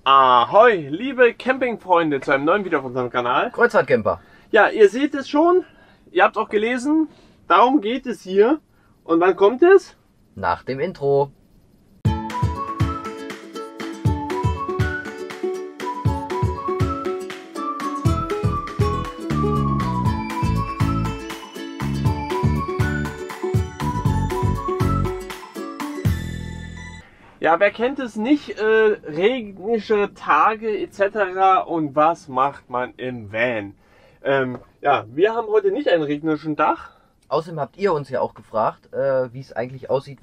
Ahoi, liebe Campingfreunde, zu einem neuen Video auf unserem Kanal. Kreuzfahrtcamper. Ja, ihr seht es schon, ihr habt auch gelesen, darum geht es hier. Und wann kommt es? Nach dem Intro. Ja, wer kennt es nicht? Regnische Tage etc. Und was macht man im Van? Ja, wir haben heute nicht einen regnerischen Tag. Außerdem habt ihr uns ja auch gefragt, wie es eigentlich aussieht,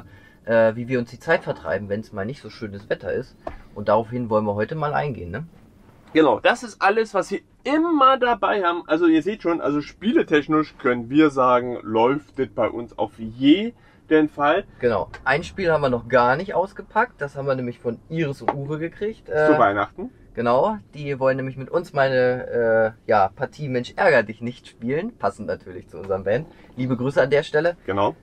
wie wir uns die Zeit vertreiben, wenn es mal nicht so schönes Wetter ist. Und daraufhin wollen wir heute mal eingehen, ne? Genau, das ist alles, was wir immer dabei haben. Also ihr seht schon, also spieletechnisch können wir sagen, läuft das bei uns auf jeden Fall. Genau. Ein Spiel haben wir noch gar nicht ausgepackt. Das haben wir nämlich von Iris und Uwe gekriegt. Zu Weihnachten. Genau. Die wollen nämlich mit uns meine Partie Mensch ärger dich nicht spielen. Passend natürlich zu unserem Van. Liebe Grüße an der Stelle. Genau.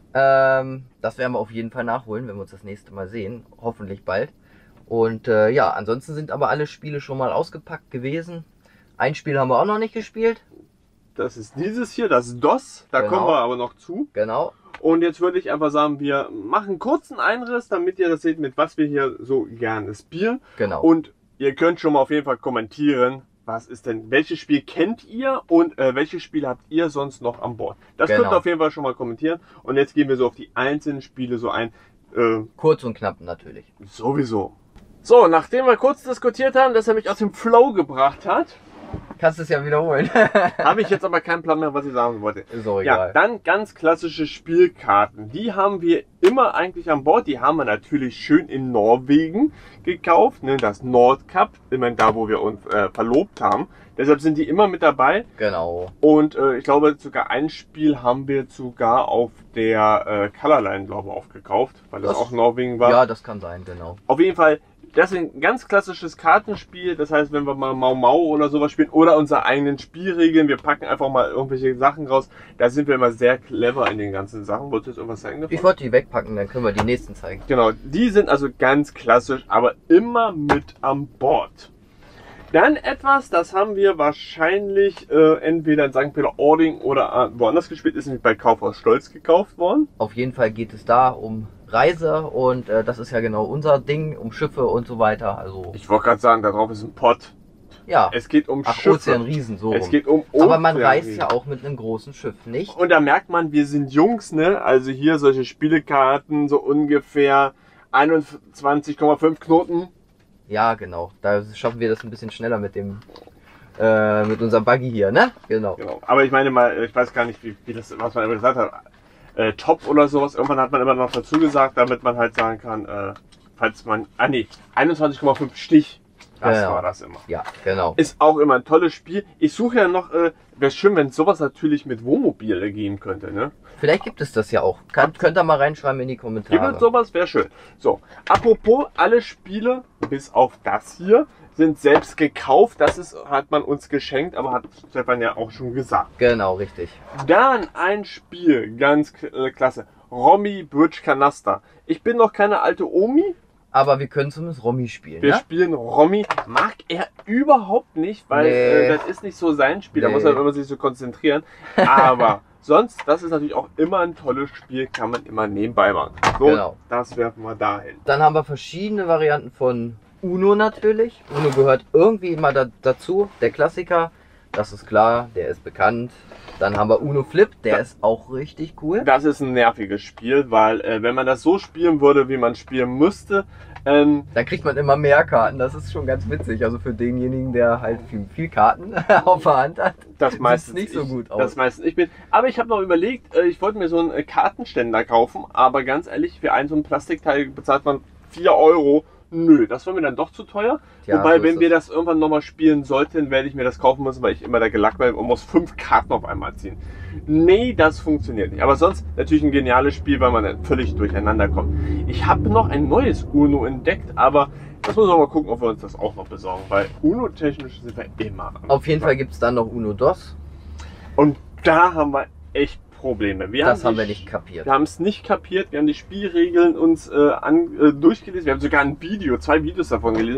Das werden wir auf jeden Fall nachholen, wenn wir uns das nächste Mal sehen. Hoffentlich bald. Und ja, ansonsten sind aber alle Spiele schon mal ausgepackt gewesen. Ein Spiel haben wir auch noch nicht gespielt. Das ist dieses hier, das DOS. Da kommen wir aber noch zu. Genau. Und jetzt würde ich einfach sagen, wir machen einen kurzen Einriss, damit ihr das seht, mit was wir hier so gerne spielen. Genau. Und ihr könnt schon mal auf jeden Fall kommentieren, was ist denn, welches Spiel kennt ihr und welches Spiel habt ihr sonst noch an Bord. Das könnt ihr auf jeden Fall schon mal kommentieren. Und jetzt gehen wir so auf die einzelnen Spiele so ein. Kurz und knapp natürlich. Sowieso. So, nachdem wir kurz diskutiert haben, dass er mich aus dem Flow gebracht hat, kannst du es ja wiederholen. habe ich jetzt aber keinen Plan mehr, was ich sagen wollte. Ist auch egal. Ja, dann ganz klassische Spielkarten. Die haben wir immer eigentlich an Bord. Die haben wir natürlich schön in Norwegen gekauft. Ne? Das Nordkap, immerhin da, wo wir uns verlobt haben. Deshalb sind die immer mit dabei. Genau. Und ich glaube, sogar ein Spiel haben wir sogar auf der Colorline, glaube ich, aufgekauft, weil das auch Norwegen war. Ja, das kann sein, genau. Auf jeden Fall. Das ist ein ganz klassisches Kartenspiel. Das heißt, wenn wir mal Mau Mau oder sowas spielen oder unsere eigenen Spielregeln, wir packen einfach mal irgendwelche Sachen raus. Da sind wir immer sehr clever in den ganzen Sachen. Wolltest du jetzt irgendwas zeigen davon? Ich wollte die wegpacken, dann können wir die nächsten zeigen. Genau, die sind also ganz klassisch, aber immer mit an Bord. Dann etwas, das haben wir wahrscheinlich entweder in St. Peter-Ording oder woanders gespielt, ist nämlich bei Kaufhaus Stolz gekauft worden. Auf jeden Fall geht es da um Reise und das ist ja genau unser Ding, um Schiffe und so weiter. Also ich wollte gerade sagen, da drauf ist ein Pott. Ja. Es geht um Schiffe. Ozeanriesen, so es geht um Aber man reist ja auch mit einem großen Schiff, nicht? Und da merkt man, wir sind Jungs, ne? Also hier solche Spielekarten, so ungefähr 21,5 Knoten. Ja, genau. Da schaffen wir das ein bisschen schneller mit dem mit unserem Buggy hier, ne? Genau. Aber ich meine mal, ich weiß gar nicht, wie das, was man immer gesagt hat. Top oder sowas. Irgendwann hat man immer noch dazu gesagt, damit man halt sagen kann, falls man, 21,5 Stich. Das war das immer. Ja, genau. Ist auch immer ein tolles Spiel. Ich suche ja noch, wäre schön, wenn sowas natürlich mit Wohnmobil gehen könnte, ne? Vielleicht gibt es das ja auch. Könnt ihr mal reinschreiben in die Kommentare. Gibt es sowas? Wäre schön. So, apropos, alle Spiele, bis auf das hier, sind selbst gekauft. Das ist, hat man uns geschenkt, aber hat Stefan ja auch schon gesagt. Genau, richtig. Dann ein Spiel, ganz klasse. Romy Bridge Kanaster. Ich bin noch keine alte Omi. Aber wir können zumindest Romy spielen. Wir spielen Romy. Mag er überhaupt nicht, weil das ist nicht so sein Spiel. Da muss er immer sich so konzentrieren. Aber sonst, das ist natürlich auch immer ein tolles Spiel, kann man immer nebenbei machen. So, genau. Das werfen wir dahin. Dann haben wir verschiedene Varianten von Uno natürlich. Uno gehört irgendwie immer dazu. Der Klassiker, das ist klar, der ist bekannt. Dann haben wir Uno Flip, der ist auch richtig cool. Das ist ein nerviges Spiel, weil wenn man das so spielen würde, wie man spielen müsste, dann kriegt man immer mehr Karten. Das ist schon ganz witzig. Also für denjenigen, der halt viel Karten auf der Hand hat, das meistens nicht so gut aus. Das meistens ich bin. Aber ich habe noch überlegt, ich wollte mir so einen Kartenständer kaufen, aber ganz ehrlich, für so ein Plastikteil bezahlt man 4 Euro. Nö, das war mir dann doch zu teuer. Tja, wobei, so wenn wir das irgendwann nochmal spielen sollten, werde ich mir das kaufen müssen, weil ich immer da gelackt bin und muss 5 Karten auf einmal ziehen. Nee, das funktioniert nicht. Aber sonst natürlich ein geniales Spiel, weil man dann völlig durcheinander kommt. Ich habe noch ein neues Uno entdeckt, aber das müssen wir mal gucken, ob wir uns das auch noch besorgen, weil Uno-technisch sind wir immer. Auf jeden Fall gibt es dann noch Uno DOS. Und da haben wir echt Probleme. Das haben wir nicht kapiert. Wir haben es nicht kapiert. Wir haben die Spielregeln uns durchgelesen. Wir haben sogar ein Video, 2 Videos davon gelesen.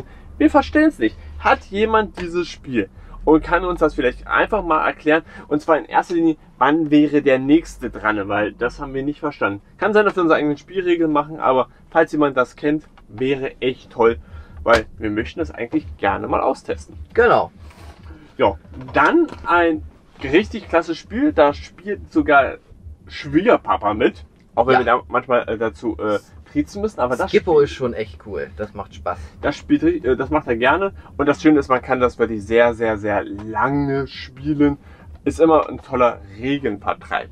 Wir verstehen es nicht. Hat jemand dieses Spiel und kann uns das vielleicht einfach mal erklären? Und zwar in erster Linie, wann wäre der nächste dran? Weil das haben wir nicht verstanden. Kann sein, dass wir unsere eigenen Spielregeln machen, aber falls jemand das kennt, wäre echt toll. Weil wir möchten das eigentlich gerne mal austesten. Genau. Ja, dann ein richtig klasse Spiel. Da spielt sogar Schwiegerpapa mit. Auch wenn wir da manchmal dazu triezen müssen. Aber das Skippo ist schon echt cool. Das macht Spaß. Das macht er gerne. Und das Schöne ist, man kann das wirklich sehr, sehr, sehr lange spielen. Ist immer ein toller Regenvertreib.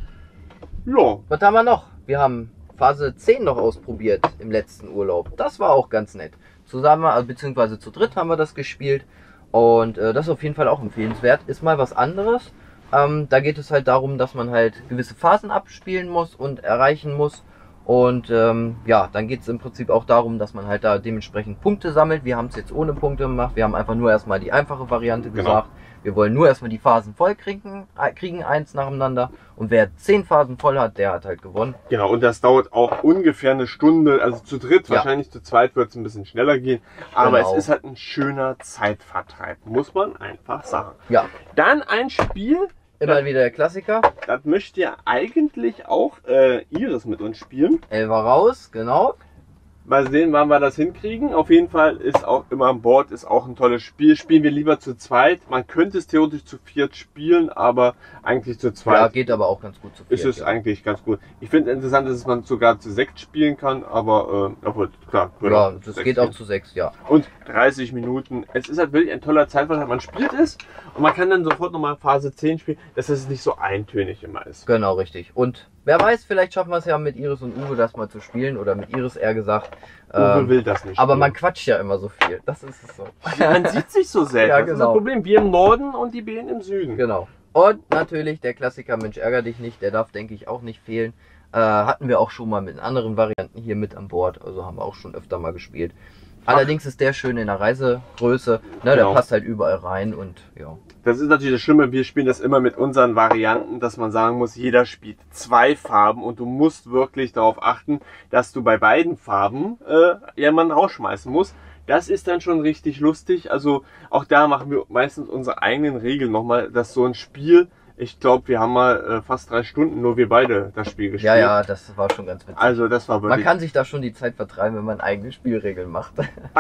Ja. Was haben wir noch? Wir haben Phase 10 noch ausprobiert im letzten Urlaub. Das war auch ganz nett. Zusammen, beziehungsweise zu dritt haben wir das gespielt. Und das ist auf jeden Fall auch empfehlenswert. Ist mal was anderes. Da geht es halt darum, dass man halt gewisse Phasen abspielen muss und erreichen muss. Und ja, dann geht es im Prinzip auch darum, dass man halt da dementsprechend Punkte sammelt. Wir haben es jetzt ohne Punkte gemacht. Wir haben einfach nur erstmal die einfache Variante gesagt. Wir wollen nur erstmal die Phasen voll kriegen eins nacheinander. Und wer 10 Phasen voll hat, der hat halt gewonnen. Genau, und das dauert auch ungefähr eine Stunde. Also zu dritt, wahrscheinlich zu zweit wird es ein bisschen schneller gehen. Aber es ist halt ein schöner Zeitvertreib, muss man einfach sagen. Ja. Dann ein Spiel. Immer wieder der Klassiker. Das möchte ja eigentlich auch Iris mit uns spielen. Elfer raus, genau. Mal sehen, wann wir das hinkriegen. Auf jeden Fall ist auch immer an Bord, ist auch ein tolles Spiel. Spielen wir lieber zu zweit. Man könnte es theoretisch zu viert spielen, aber eigentlich zu zweit. Ja, geht aber auch ganz gut zu viert. Ist es eigentlich ganz gut. Ich finde interessant, dass man sogar zu 6 spielen kann, aber obwohl, klar. Ja, das geht auch zu 6, ja. Und 30 Minuten. Es ist halt wirklich ein toller Zeitvertreib. Man spielt es und man kann dann sofort nochmal Phase 10 spielen, dass es nicht so eintönig immer ist. Genau, richtig. Und wer weiß, vielleicht schaffen wir es ja mit Iris und Uwe das mal zu spielen oder mit Iris eher gesagt. Uwe will das nicht. Aber man quatscht ja immer so viel. Das ist es so. Man sieht sich so selten. Ja, Das ist das Problem. Wir im Norden und die Bären im Süden. Genau. Und natürlich der Klassiker Mensch ärger dich nicht. Der darf, denke ich, auch nicht fehlen. Hatten wir auch schon mal mit anderen Varianten hier mit an Bord. Also haben wir auch schon öfter mal gespielt. Allerdings ist der schön in der Reisegröße. Ne, der passt halt überall rein und ja. Das ist natürlich das Schlimme, wir spielen das immer mit unseren Varianten, dass man sagen muss, jeder spielt 2 Farben und du musst wirklich darauf achten, dass du bei beiden Farben jemanden rausschmeißen musst. Das ist dann schon richtig lustig. Also auch da machen wir meistens unsere eigenen Regeln nochmal, dass so ein Spiel, ich glaube, wir haben mal fast 3 Stunden nur wir beide das Spiel gespielt. Ja, ja, das war schon ganz witzig. Also das war wirklich... Man kann sich da schon die Zeit vertreiben, wenn man eigene Spielregeln macht.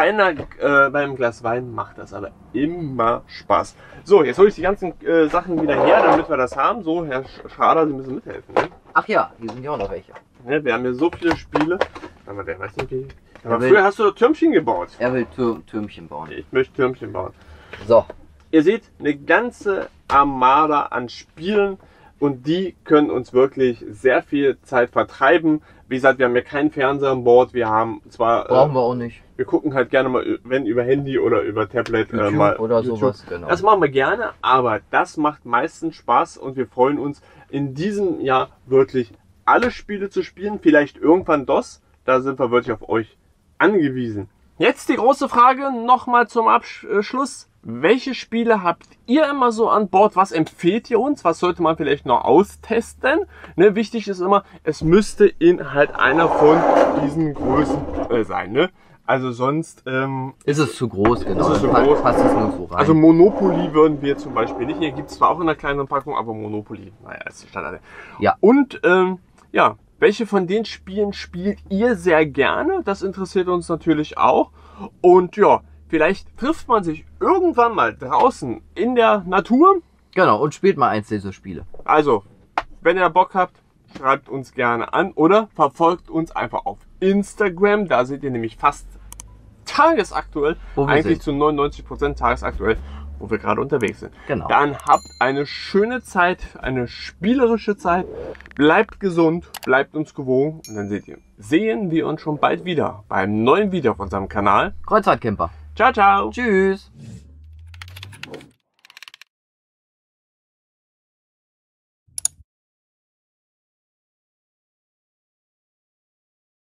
Beim Glas Wein macht das aber immer Spaß. So, jetzt hole ich die ganzen Sachen wieder her, damit wir das haben. So, Herr Schrader, Sie müssen mithelfen. Ne? Ach ja, hier sind ja auch noch welche. Ja, wir haben hier so viele Spiele. Aber der weiß nicht, wie... Aber früher hast du doch Türmchen gebaut. Er will Türmchen bauen. Ich möchte Türmchen bauen. So. Ihr seht, eine ganze Armada an Spielen und die können uns wirklich sehr viel Zeit vertreiben. Wie gesagt, wir haben ja keinen Fernseher an Bord. Wir haben zwar... Brauchen wir auch nicht. Wir gucken halt gerne mal, wenn über Handy oder über Tablet mal oder YouTube. sowas, genau. Das machen wir gerne, aber das macht meistens Spaß und wir freuen uns in diesem Jahr wirklich alle Spiele zu spielen. Vielleicht irgendwann DOS, da sind wir wirklich auf euch angewiesen. Jetzt die große Frage nochmal zum Abschluss. Welche Spiele habt ihr immer so an Bord? Was empfehlt ihr uns? Was sollte man vielleicht noch austesten? Ne, wichtig ist immer, es müsste in halt einer von diesen Größen sein. Ne? Also sonst... ist es zu groß, genau. Ist es zu groß. Passt es nur so rein. Also Monopoly würden wir zum Beispiel nicht. Hier gibt es zwar auch in einer kleinen Packung, aber Monopoly, naja, ist die Standard. Ja. Und ja, welche von den Spielen spielt ihr sehr gerne? Das interessiert uns natürlich auch. Und ja, vielleicht trifft man sich irgendwann mal draußen in der Natur. Genau, und spielt mal eins dieser Spiele. Also, wenn ihr Bock habt, schreibt uns gerne an oder verfolgt uns einfach auf Instagram. Da seht ihr nämlich fast tagesaktuell, eigentlich zu 99% tagesaktuell, wo wir gerade unterwegs sind. Genau. Dann habt eine schöne Zeit, eine spielerische Zeit. Bleibt gesund, bleibt uns gewogen. Und dann sehen wir uns schon bald wieder beim neuen Video auf unserem Kanal. Kreuzfahrtcamper. Ciao, ciao. Tschüss.